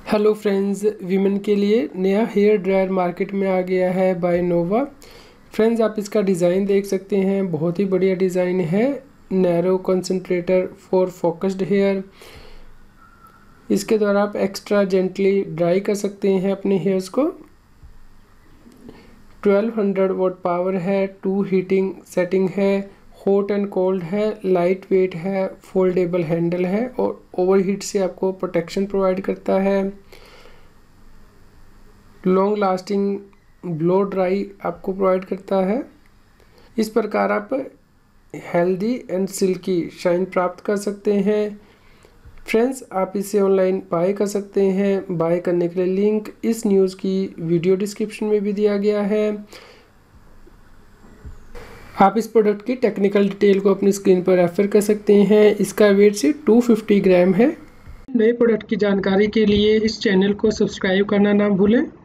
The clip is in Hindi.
हेलो फ्रेंड्स, वीमेन के लिए नया हेयर ड्रायर मार्केट में आ गया है बाय नोवा। फ्रेंड्स, आप इसका डिज़ाइन देख सकते हैं, बहुत ही बढ़िया डिज़ाइन है। Narrow concentrator for focused hair. इसके द्वारा आप एक्स्ट्रा जेंटली ड्राई कर सकते हैं अपने हेयर्स को। 1200 वॉट पावर है, 2 हीटिंग सेटिंग है, हॉट एंड कोल्ड है, लाइट वेट है, फोल्डेबल हैंडल है और ओवरहीट से आपको प्रोटेक्शन प्रोवाइड करता है। लॉन्ग लास्टिंग ब्लो ड्राई आपको प्रोवाइड करता है। इस प्रकार आप हेल्दी एंड सिल्की शाइन प्राप्त कर सकते हैं। फ्रेंड्स, आप इसे ऑनलाइन बाय कर सकते हैं। बाय करने के लिए लिंक इस न्यूज़ की वीडियो डिस्क्रिप्शन में भी दिया गया है। आप इस प्रोडक्ट की टेक्निकल डिटेल को अपनी स्क्रीन पर रेफर कर सकते हैं। इसका वेट से 250 ग्राम है। नए प्रोडक्ट की जानकारी के लिए इस चैनल को सब्सक्राइब करना ना भूलें।